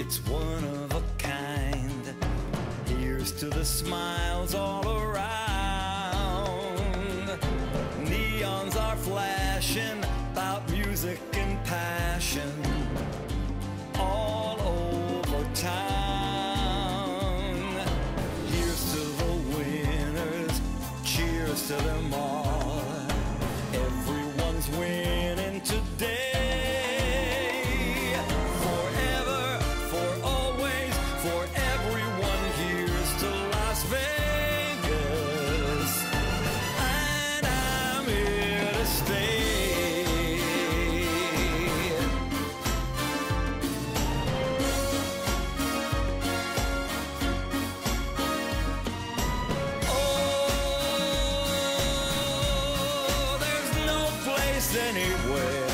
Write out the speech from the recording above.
it's one of a kind. Here's to the smiles all around. Neons are flashing about music and passion all over town. Here's to the winners, cheers to them all. Everyone's winning today. Forever, for always, for everyone, here's to Las Vegas. And I'm here to stay. Anywhere